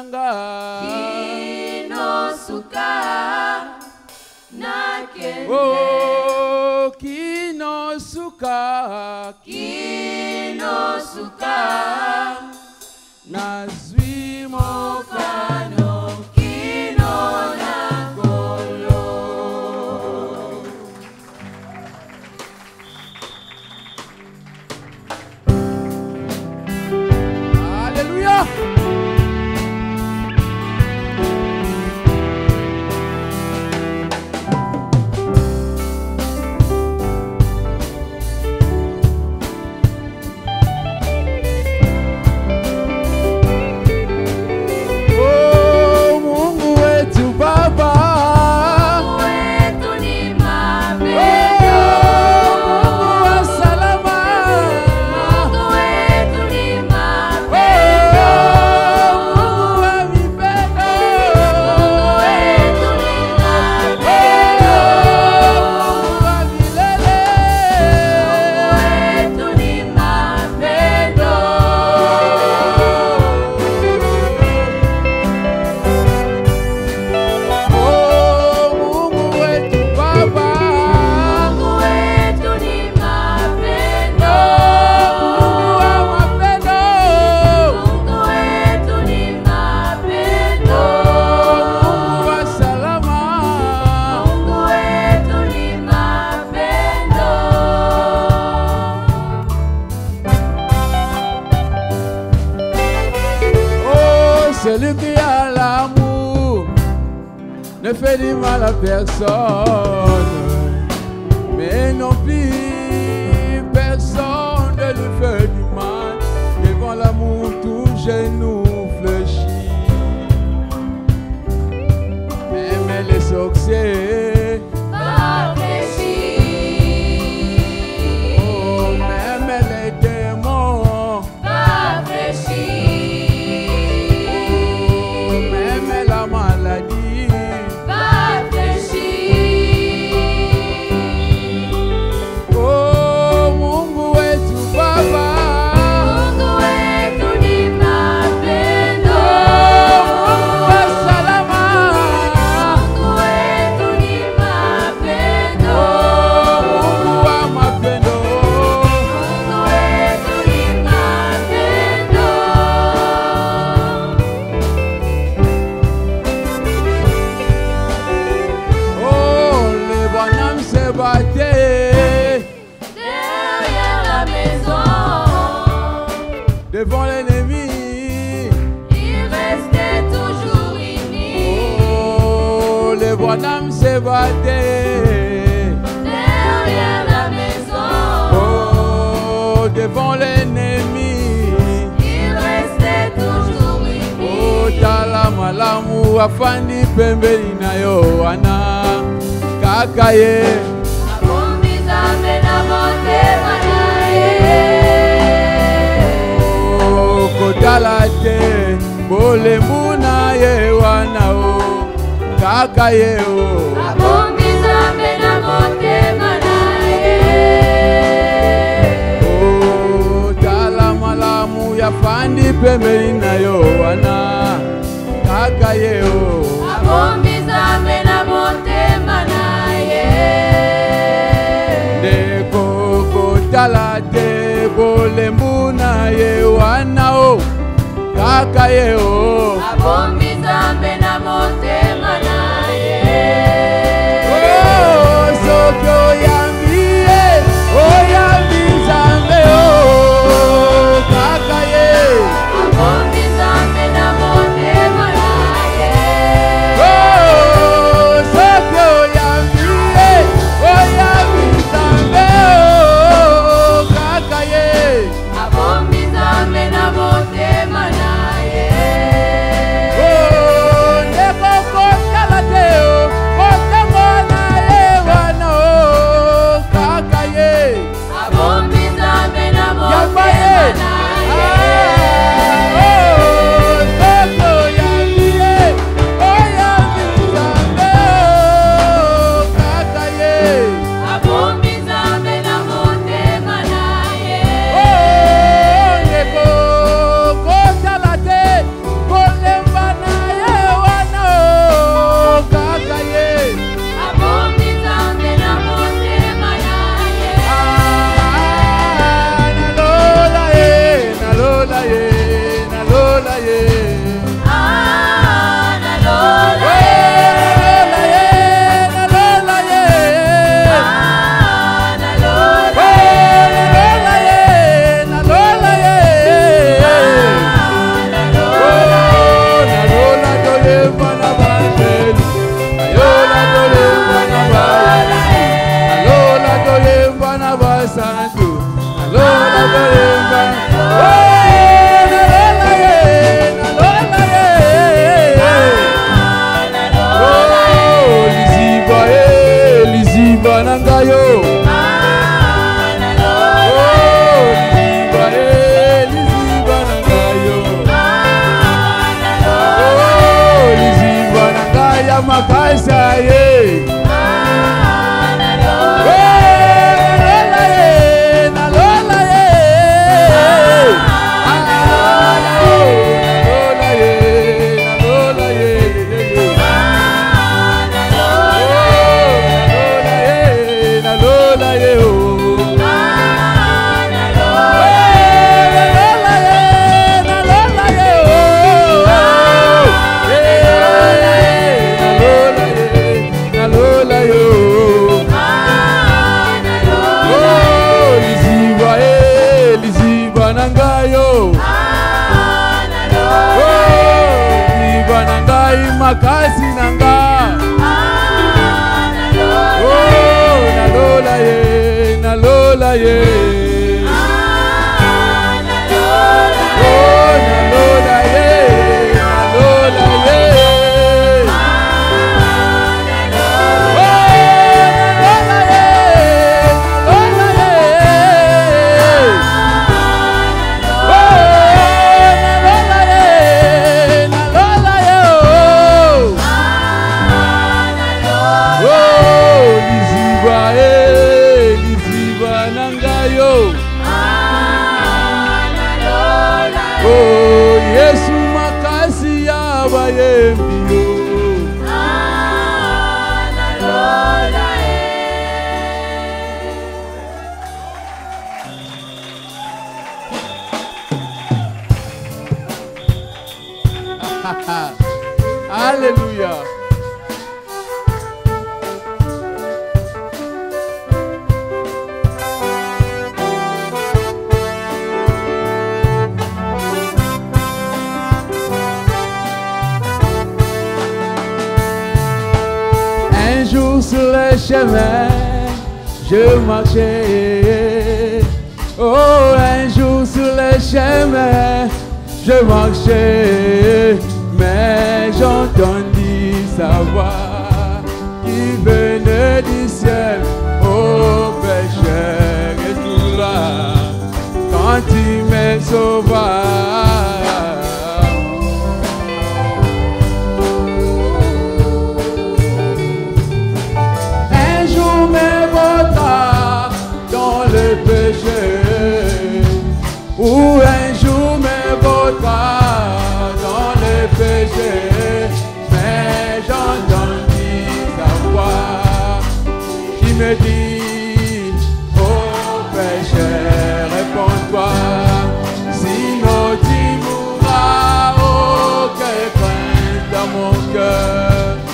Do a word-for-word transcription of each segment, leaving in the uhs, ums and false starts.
nanga Kino suka na kende. Oh, kino suka, Kino suka na zwi mokano, kino na kolo. Hallelujah. Celui qui a l'amour ne fait du mal à personne, mais non plus personne ne lui fait du mal. Devant l'amour, tout genou fléchit. Même les succès pas fléchis. Oh, même les démons pas fléchis. Derrière la maison, devant l'ennemi, il restait toujours unis. Oh, les bonhommes se battaient derrière la maison. Oh, devant l'ennemi, il restait toujours unis. Oh, tala malamu afandi pembeni na yo wana kakaye. Oh, kotalate bole muna ye wana o kakaye o. Oh, tala malamu ya fandi pembeni na yo wana kakaye o. Talate bole muna ye wana o kaka ye o. Abombi zambe na motema na ye. Oh, soko yambie oyambi zambe o kaka ye. Abombi zambe na motema na ye. Oh, soko yambie oyambi zambe o. Abombi zambe na motema na ye. makasi nanga. Oh, nalola ye, nalola ye. Oh, nalola ye, nalola ye. Oh, Yesu makasi ya bayembio. Alléluia. Un jour sur le chemin, je marchais. Oh, un jour sur le chemin, je marchais. Mais j'entendis sa voix qui venait du ciel. Oh, pécheur et tout là, quand il me sauva. Ou un jour me vaudra dans le péché, mais j'entendis sa voix qui me dit, oh pécheur, réponds-toi, sinon tu mourras. Oh, quelle crainte dans mon cœur.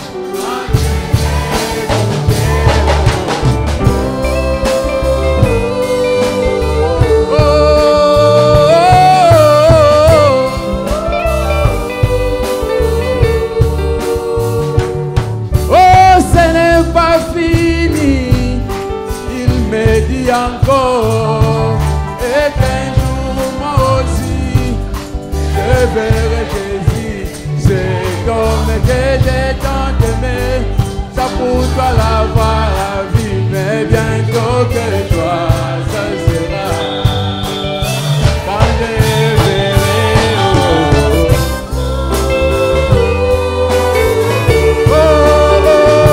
Encore, et qu'un jour moi aussi je verrai Jésus. C'est comme que j'ai tant aimé, ça pour toi l'avoir la vie, mais bientôt que toi ça sera quand je verrai. Oh, oh, oh,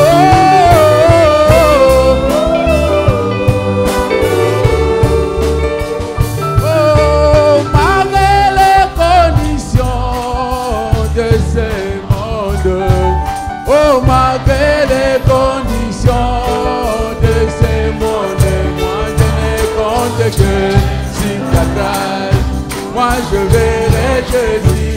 malgré les conditions de ce monde, moi je ne compte que sur ta grâce. Moi je verrai Jésus.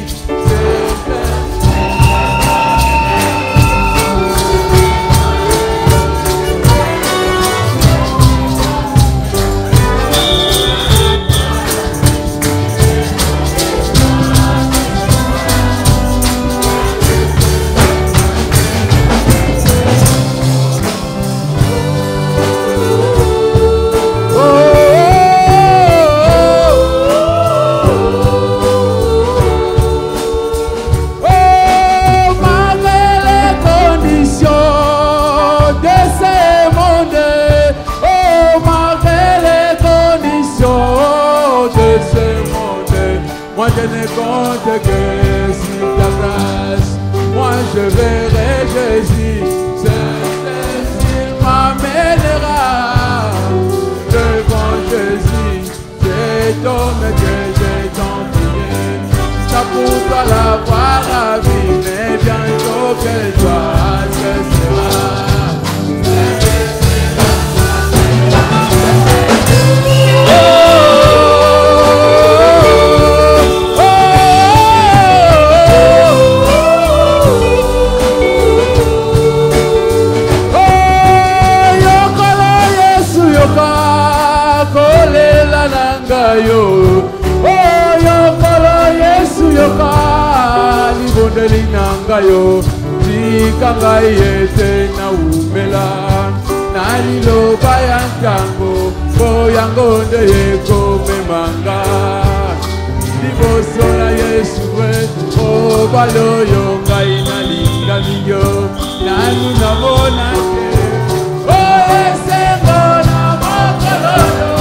Moi je ne compte que sur ta grâce. Moi je verrai Jésus. Saint-Esprit m'amènera devant Jésus. Cet homme que j'ai tant prié, ça pour toi l'avoir la vie, mais bientôt que toi ce sera. Yo, oh yo kolo Yesu yo ka libondeli nanga yo. Kanga yete na umela Nalilo bayantango Boyango nde yeko memanga Liboso na Yesu we O baloyo ngai nalinga miyo Nanu namona ke O esengo na mokoloyo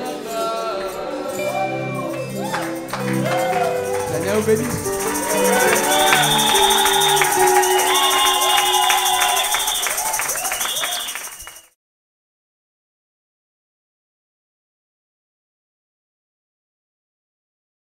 Bénisse.